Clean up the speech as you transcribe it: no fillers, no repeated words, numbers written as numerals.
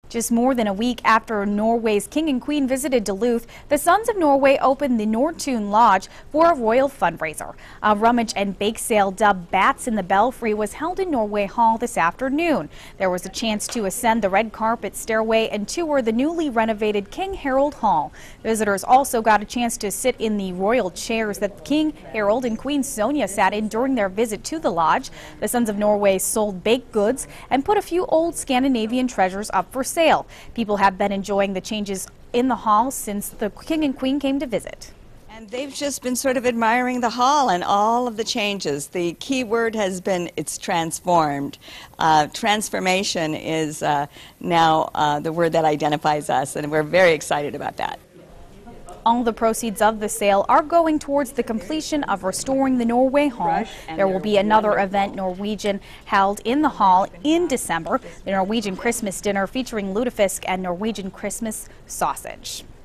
Just more than a week after Norway's King and Queen visited Duluth, the Sons of Norway opened the Nortune Lodge for a royal fundraiser. A rummage and bake sale dubbed Bats in the Belfry was held in Norway Hall this afternoon. There was a chance to ascend the red carpet stairway and tour the newly renovated King Harold Hall. Visitors also got a chance to sit in the royal chairs that King Harold and Queen Sonja sat in during their visit to the lodge. The Sons of Norway sold baked goods and put a few old Scandinavian treasures up for sale. People have been enjoying the changes in the hall since the King and Queen came to visit. And they've just been sort of admiring the hall and all of the changes. The key word has been it's transformed. Transformation is now the word that identifies us, and we're very excited about that. All the proceeds of the sale are going towards the completion of restoring the Norway Hall. There will be another event, Norwegian, held in the hall in December, the Norwegian Christmas Dinner featuring lutefisk and Norwegian Christmas sausage.